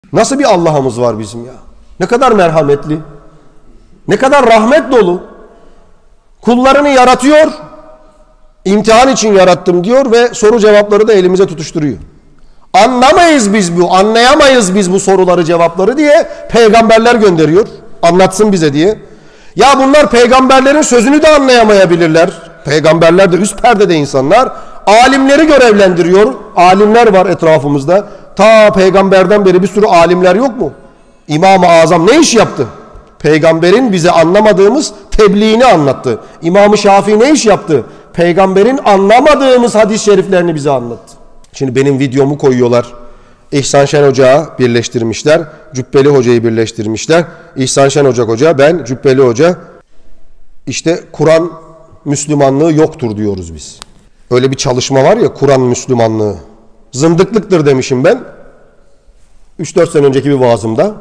Nasıl bir Allah'ımız var bizim ya? Ne kadar merhametli, ne kadar rahmet dolu. Kullarını yaratıyor, imtihan için yarattım diyor ve soru cevapları da elimize tutuşturuyor. Anlamayız biz bu, anlayamayız biz bu soruları cevapları diye peygamberler gönderiyor. Anlatsın bize diye. Ya bunlar peygamberlerin sözünü de anlayamayabilirler. Peygamberler de üst perdede insanlar. Alimleri görevlendiriyor. Alimler var etrafımızda. Ta peygamberden beri bir sürü alimler yok mu? İmam-ı Azam ne iş yaptı? Peygamberin bize anlamadığımız tebliğini anlattı. İmam-ı Şafii ne iş yaptı? Peygamberin anlamadığımız hadis-i şeriflerini bize anlattı. Şimdi benim videomu koyuyorlar. İhsan Şen Hoca'yı birleştirmişler. Cübbeli Hoca'yı birleştirmişler. İhsan Şen Hoca, ben Cübbeli Hoca. İşte Kur'an Müslümanlığı yoktur diyoruz biz. Öyle bir çalışma var ya, Kur'an Müslümanlığı. Zındıklıktır demişim ben. 3-4 sene önceki bir vaazımda.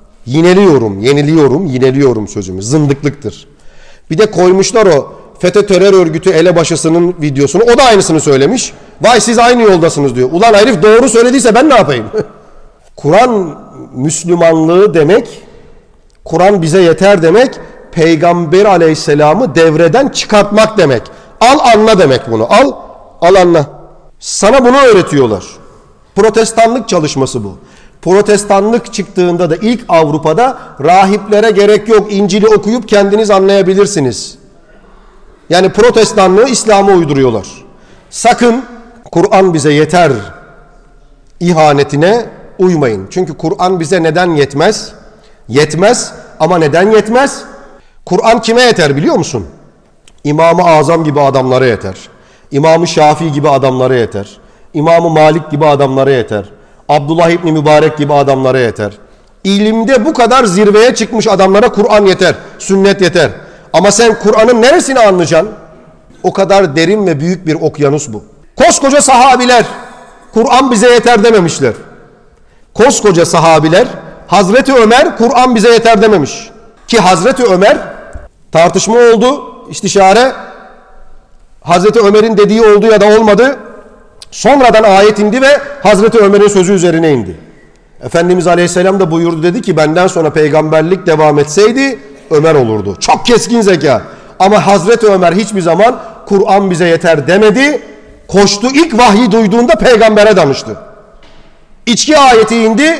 Yineliyorum sözümü. Zındıklıktır. Bir de koymuşlar o FETÖ terör örgütü elebaşısının videosunu. O da aynısını söylemiş. Vay siz aynı yoldasınız diyor. Ulan herif doğru söylediyse ben ne yapayım? Kur'an Müslümanlığı demek, Kur'an bize yeter demek, Peygamber Aleyhisselam'ı devreden çıkartmak demek. Al anla demek bunu. Al anla. Sana bunu öğretiyorlar. Protestanlık çalışması bu. Protestanlık çıktığında da ilk Avrupa'da rahiplere gerek yok. İncil'i okuyup kendiniz anlayabilirsiniz. Yani protestanlığı İslam'a uyduruyorlar. Sakın Kur'an bize yeter ihanetine uymayın. Çünkü Kur'an bize neden yetmez? Yetmez ama neden yetmez? Kur'an kime yeter biliyor musun? İmam-ı Azam gibi adamlara yeter. İmam-ı Şafii gibi adamlara yeter. İmam-ı Malik gibi adamlara yeter. Abdullah İbni Mübarek gibi adamlara yeter. İlimde bu kadar zirveye çıkmış adamlara Kur'an yeter. Sünnet yeter. Ama sen Kur'an'ın neresini anlayacaksın? O kadar derin ve büyük bir okyanus bu. Koskoca sahabiler Kur'an bize yeter dememişler. Koskoca sahabiler Hazreti Ömer Kur'an bize yeter dememiş. Ki Hazreti Ömer tartışma oldu, istişare. Hazreti Ömer'in dediği oldu ya da olmadı. Sonradan ayet indi ve Hazreti Ömer'in sözü üzerine indi. Efendimiz Aleyhisselam da buyurdu, dedi ki benden sonra peygamberlik devam etseydi Ömer olurdu. Çok keskin zeka. Ama Hazreti Ömer hiçbir zaman Kur'an bize yeter demedi. Koştu, ilk vahyi duyduğunda peygambere danıştı. İçki ayeti indi.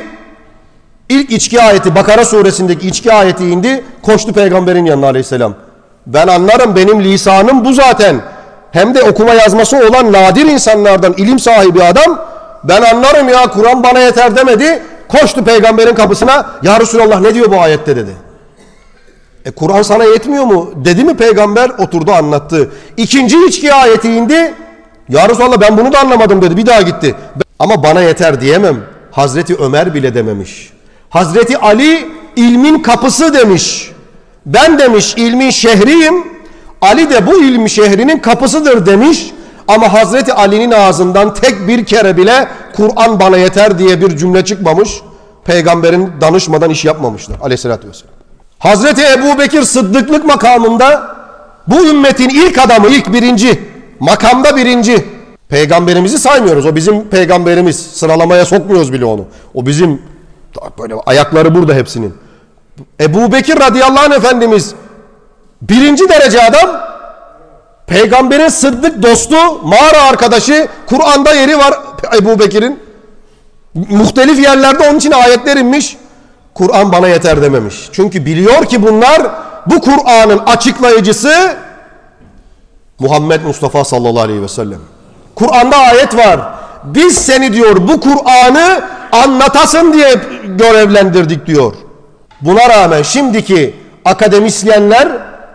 İlk içki ayeti, Bakara suresindeki içki ayeti indi. Koştu peygamberin yanına Aleyhisselam. Ben anlarım, benim lisanım bu zaten. Hem de okuma yazması olan nadir insanlardan ilim sahibi adam. Ben anlarım ya, Kur'an bana yeter demedi. Koştu peygamberin kapısına. Ya Resulallah ne diyor bu ayette dedi. Kur'an sana yetmiyor mu? Dedi mi peygamber? Oturdu anlattı. İkinci içki ayeti indi. Ya Resulallah ben bunu da anlamadım dedi. Bir daha gitti. Ama bana yeter diyemem. Hazreti Ömer bile dememiş. Hazreti Ali ilmin kapısı demiş. Ben demiş ilmin şehriyim. Ali de bu ilmi şehrinin kapısıdır demiş. Ama Hazreti Ali'nin ağzından tek bir kere bile Kur'an bana yeter diye bir cümle çıkmamış. Peygamberin danışmadan iş yapmamışlar aleyhissalatü vesselam. Hazreti Ebu Bekir sıddıklık makamında bu ümmetin ilk adamı, ilk birinci, makamda birinci. Peygamberimizi saymıyoruz. O bizim peygamberimiz. Sıralamaya sokmuyoruz bile onu. O bizim, böyle ayakları burada hepsinin. Ebu Bekir radıyallahu anh Efendimiz birinci derece adam. Peygamberin sıddık dostu, mağara arkadaşı. Kur'an'da yeri var Ebu Bekir'in. Muhtelif yerlerde onun için ayetler inmiş. Kur'an bana yeter dememiş. Çünkü biliyor ki bunlar, bu Kur'an'ın açıklayıcısı Muhammed Mustafa sallallahu aleyhi ve sellem. Kur'an'da ayet var. Biz seni diyor bu Kur'an'ı anlatasın diye görevlendirdik diyor. Buna rağmen şimdiki akademisyenler,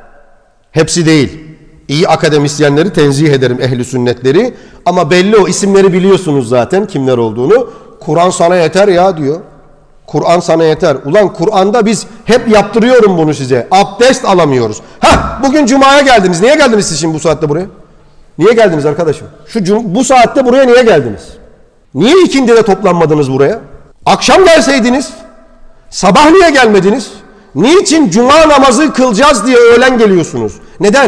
hepsi değil, İyi akademisyenleri tenzih ederim, ehli sünnetleri, ama belli, o isimleri biliyorsunuz zaten kimler olduğunu. Kur'an sana yeter ya diyor. Kur'an sana yeter. Ulan Kur'an'da biz hep yaptırıyorum bunu size. Abdest alamıyoruz. Bugün Cuma'ya geldiniz. Niye geldiniz siz şimdi bu saatte buraya? Niye geldiniz arkadaşım? Bu saatte buraya niye geldiniz? Niye ikindide toplanmadınız buraya? Akşam gelseydiniz. Sabah niye gelmediniz? Niçin Cuma namazı kılacağız diye öğlen geliyorsunuz? Neden?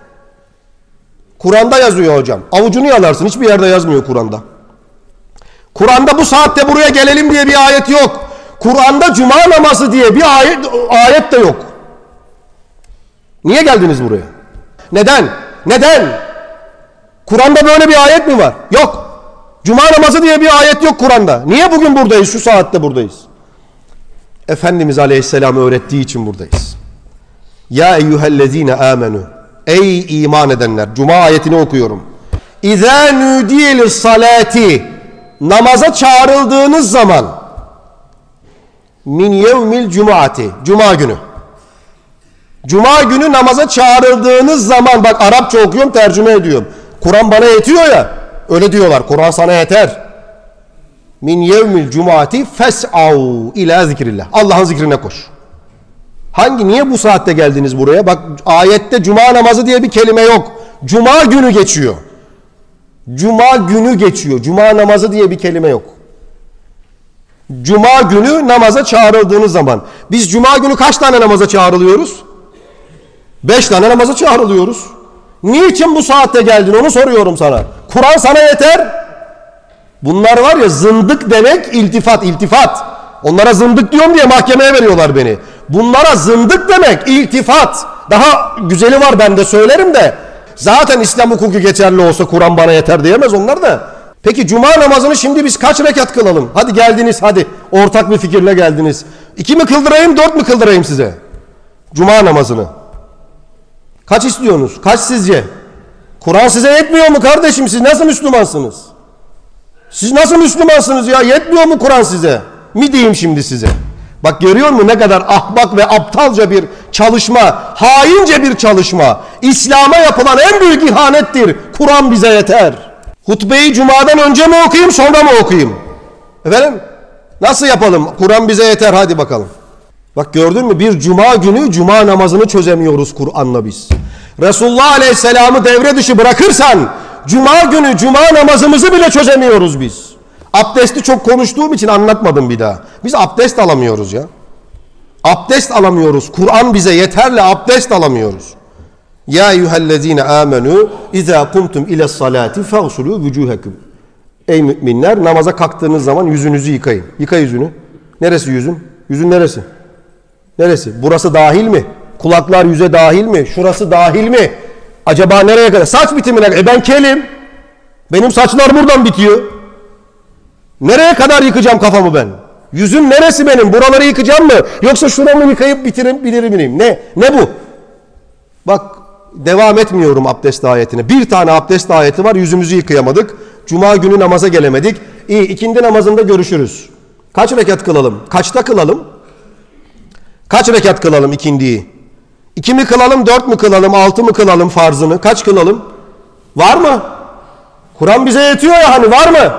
Kur'an'da yazıyor hocam. Avucunu yalarsın. Hiçbir yerde yazmıyor Kur'an'da. Kur'an'da bu saatte buraya gelelim diye bir ayet yok. Kur'an'da cuma namazı diye bir ayet de yok. Niye geldiniz buraya? Neden? Neden? Kur'an'da böyle bir ayet mi var? Yok. Cuma namazı diye bir ayet yok Kur'an'da. Niye bugün buradayız? Şu saatte buradayız. Efendimiz Aleyhisselam öğrettiği için buradayız. Ya eyyühellezine amenu. Ey iman edenler. Cuma ayetini okuyorum. İzâ nüdiyelis salati. Namaza çağrıldığınız zaman min yevmil cumaati. Cuma günü. Cuma günü namaza çağrıldığınız zaman, bak Arapça okuyorum, tercüme ediyorum. Kur'an bana yetiyor ya. Öyle diyorlar. Kur'an sana yeter. Min yevmil cumaati fes'av ila zikrillah. Allah'ın zikrine koş. Niye bu saatte geldiniz buraya? Bak ayette cuma namazı diye bir kelime yok. Cuma günü geçiyor. Cuma günü geçiyor. Cuma namazı diye bir kelime yok. Cuma günü namaza çağrıldığınız zaman. Biz cuma günü kaç tane namaza çağrılıyoruz? 5 tane namaza çağrılıyoruz. Niçin bu saatte geldin onu soruyorum sana. Kur'an sana yeter. Bunlar var ya, zındık demek iltifat. Onlara zındık diyorum diye mahkemeye veriyorlar beni. Bunlara zındık demek iltifat. Daha güzeli var, ben de söylerim de. Zaten İslam hukuku geçerli olsa Kur'an bana yeter diyemez onlar da. Peki cuma namazını şimdi biz kaç rekat kılalım? Hadi geldiniz, hadi ortak bir fikirle geldiniz. 2 mi kıldırayım, 4 mü kıldırayım size? Cuma namazını. Kaç istiyorsunuz? Kaç sizce? Kur'an size yetmiyor mu kardeşim? Siz nasıl Müslümansınız? Siz nasıl Müslümansınız ya? Yetmiyor mu Kur'an size? Mi diyeyim şimdi size? Bak görüyor musun ne kadar ahmak ve aptalca bir çalışma, haince bir çalışma. İslam'a yapılan en büyük ihanettir. Kur'an bize yeter. Hutbeyi cumadan önce mi okuyayım, sonra mı okuyayım? Efendim? Nasıl yapalım? Kur'an bize yeter, hadi bakalım. Bak gördün mü? Bir cuma günü cuma namazını çözemiyoruz Kur'an'la biz. Resulullah Aleyhisselam'ı devre dışı bırakırsan cuma günü cuma namazımızı bile çözemiyoruz biz. Abdesti çok konuştuğum için anlatmadım bir daha. Biz abdest alamıyoruz ya. Abdest alamıyoruz. Kur'an bize yeterli abdest alamıyoruz. Ya eyyühellezine amenu izâ kumtum iles salati fagsulû vücûhekum. Ey müminler, namaza kalktığınız zaman yüzünüzü yıkayın. Yıka yüzünü. Neresi yüzün? Yüzün neresi? Neresi? Burası dahil mi? Kulaklar yüze dahil mi? Şurası dahil mi? Acaba nereye kadar? Saç bitimine kadar. Ben kelim. Benim saçlar buradan bitiyor. Nereye kadar yıkacağım kafamı ben? Yüzüm neresi benim? Buraları yıkacağım mı? Yoksa şuramı yıkayıp bilir miyim? Ne bu? Bak devam etmiyorum abdest ayetine. Bir tane abdest ayeti var. Yüzümüzü yıkayamadık. Cuma günü namaza gelemedik. İyi, ikindi namazında görüşürüz. Kaç rekat kılalım? Kaçta kılalım? Kaç rekat kılalım ikindiyi? 2 mi kılalım, 4 mü kılalım, 6 mı kılalım farzını? Kaç kılalım? Var mı? Kur'an bize yetiyor ya, hani var mı?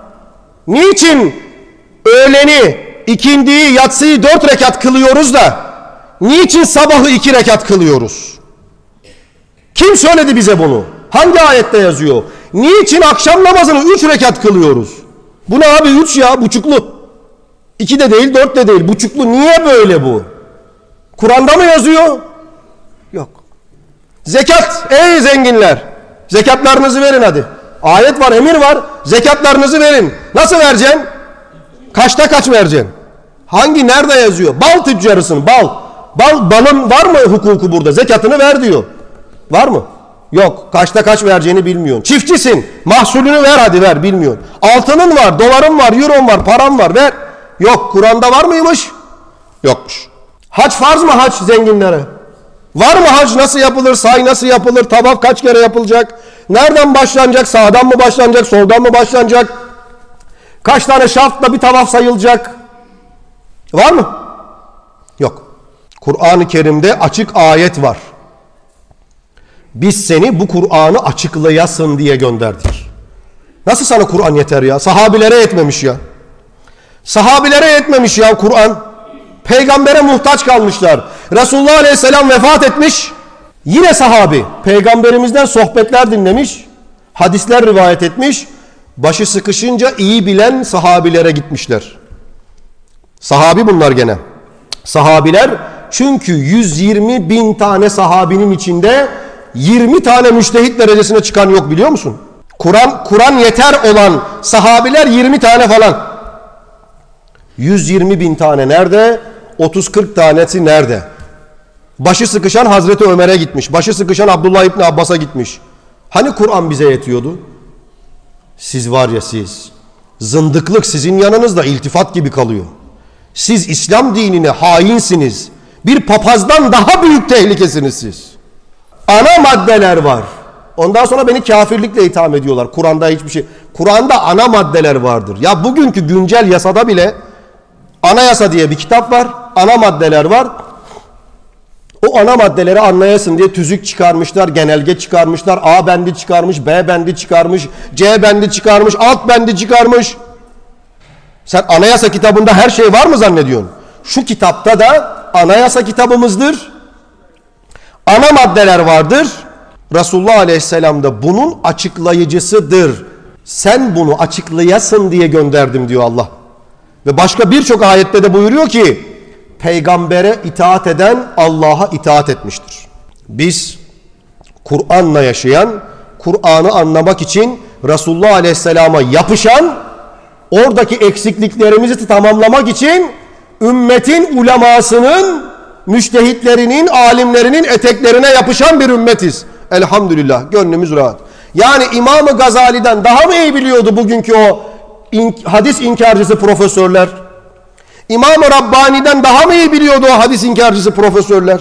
Niçin öğleni, ikindiyi, yatsıyı 4 rekat kılıyoruz da niçin sabahı 2 rekat kılıyoruz? Kim söyledi bize bunu? Hangi ayette yazıyor? Niçin akşam namazını 3 rekat kılıyoruz? Bu ne abi, 3 ya, buçuklu. 2 de değil, 4 de değil, buçuklu. Niye böyle bu? Kur'an'da mı yazıyor? Yok. Zekat, ey zenginler, zekatlarınızı verin hadi. Ayet var, emir var, zekatlarınızı verin. Nasıl vereceksin? Kaçta kaç vereceksin? Nerede yazıyor? Bal tüccarısın, bal. Balın var mı hukuku burada? Zekatını ver diyor. Var mı? Yok. Kaçta kaç vereceğini bilmiyorsun. Çiftçisin, mahsulünü ver hadi, ver, bilmiyorsun. Altının var, doların var, euron var, paran var, ver. Yok. Kur'an'da var mıymış? Yokmuş. Hac farz mı hac zenginlere? Var mı hac, nasıl yapılır, say nasıl yapılır, tavaf kaç kere yapılacak? Nereden başlanacak, sağdan mı başlanacak, soldan mı başlanacak? Kaç tane şartla bir tavaf sayılacak? Var mı? Yok. Kur'an-ı Kerim'de açık ayet var. Biz seni bu Kur'an'ı açıklayasın diye gönderdik. Nasıl sana Kur'an yeter ya? Sahabilere yetmemiş ya. Sahabilere yetmemiş ya Kur'an. Peygambere muhtaç kalmışlar. Resulullah Aleyhisselam vefat etmiş. Yine sahabi peygamberimizden sohbetler dinlemiş. Hadisler rivayet etmiş. Başı sıkışınca iyi bilen sahabilere gitmişler. Sahabi bunlar gene. Sahabiler, çünkü 120 bin tane sahabinin içinde 20 tane müştehit derecesine çıkan yok, biliyor musun? Kur'an yeter olan sahabiler 20 tane falan. 120 bin tane nerede? 30-40 tanesi nerede? Başı sıkışan Hazreti Ömer'e gitmiş. Başı sıkışan Abdullah İbni Abbas'a gitmiş. Hani Kur'an bize yetiyordu? Siz var ya siz. Zındıklık sizin yanınızda iltifat gibi kalıyor. Siz İslam dinine hainsiniz. Bir papazdan daha büyük tehlikesiniz siz. Ana maddeler var. Ondan sonra beni kafirlikle itham ediyorlar. Kur'an'da hiçbir şey. Kur'an'da ana maddeler vardır. Ya bugünkü güncel yasada bile anayasa diye bir kitap var. Ana maddeler var. O ana maddeleri anlayasın diye tüzük çıkarmışlar, genelge çıkarmışlar. A bendi çıkarmış, B bendi çıkarmış, C bendi çıkarmış, alt bendi çıkarmış. Sen anayasa kitabında her şey var mı zannediyorsun? Şu kitapta da anayasa kitabımızdır. Ana maddeler vardır. Resulullah Aleyhisselam da bunun açıklayıcısıdır. Sen bunu açıklayasın diye gönderdim diyor Allah. Ve başka birçok ayette de buyuruyor ki peygambere itaat eden Allah'a itaat etmiştir. Biz Kur'an'la yaşayan, Kur'an'ı anlamak için Resulullah Aleyhisselam'a yapışan, oradaki eksikliklerimizi tamamlamak için ümmetin ulemasının, müştehitlerinin, alimlerinin eteklerine yapışan bir ümmetiz. Elhamdülillah, gönlümüz rahat. Yani İmam-ı Gazali'den daha mı iyi biliyordu bugünkü o hadis inkarcısı profesörler? İmam-ı Rabbani'den daha mı iyi biliyordu o hadis inkarcısı profesörler?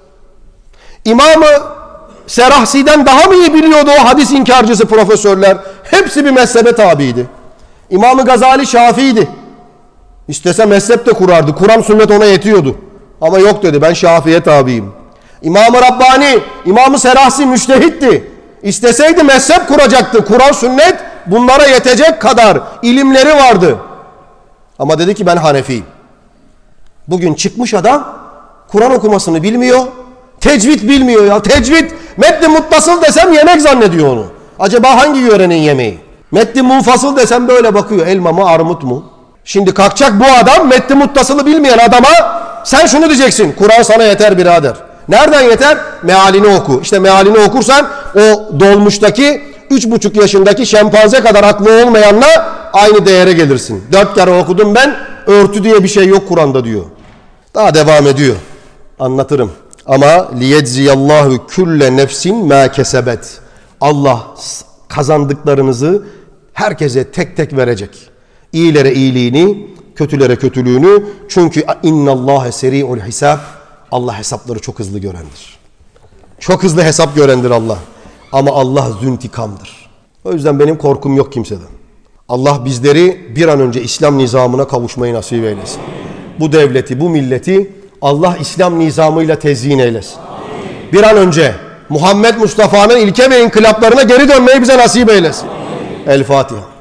İmam-ı Serahsi'den daha mı iyi biliyordu o hadis inkarcısı profesörler? Hepsi bir mezhebe tabiydi. İmam-ı Gazali Şafii'ydi. İstese mezhep de kurardı. Kur'an sünnet ona yetiyordu. Ama yok dedi, ben Şafii'ye tabiyim. İmam-ı Rabbani, İmam-ı Serahsi müştehitti. İsteseydi mezhep kuracaktı. Kur'an sünnet bunlara yetecek kadar ilimleri vardı. Ama dedi ki ben Hanefiyim. Bugün çıkmış adam Kur'an okumasını bilmiyor. Tecvid bilmiyor ya. Tecvid, metni muttasıl desem yemek zannediyor onu. Acaba hangi yörenin yemeği? Metni munfasıl desem böyle bakıyor. Elma mı armut mu? Şimdi kalkacak bu adam metni muttasılı bilmeyen adama sen şunu diyeceksin. Kur'an sana yeter birader. Nereden yeter? Mealini oku. İşte mealini okursan o dolmuştaki 3,5 yaşındaki şempanze kadar aklı olmayanla aynı değere gelirsin. 4 kere okudum ben, örtü diye bir şey yok Kur'an'da diyor. Daha devam ediyor. Anlatırım. Ama liyecziyallahu kulle nefsin ma kesebet. Allah kazandıklarınızı herkese tek tek verecek. İyilere iyiliğini, kötülere kötülüğünü. Çünkü innallâhe seri'ul hisab. Allah hesapları çok hızlı görendir. Çok hızlı hesap görendir Allah. Ama Allah züntikamdır. O yüzden benim korkum yok kimseden. Allah bizleri bir an önce İslam nizamına kavuşmayı nasip eylesin. Bu devleti, bu milleti Allah İslam nizamıyla tezyin eylesin. Bir an önce Muhammed Mustafa'nın ilke ve inkılaplarına geri dönmeyi bize nasip eylesin. El Fatiha.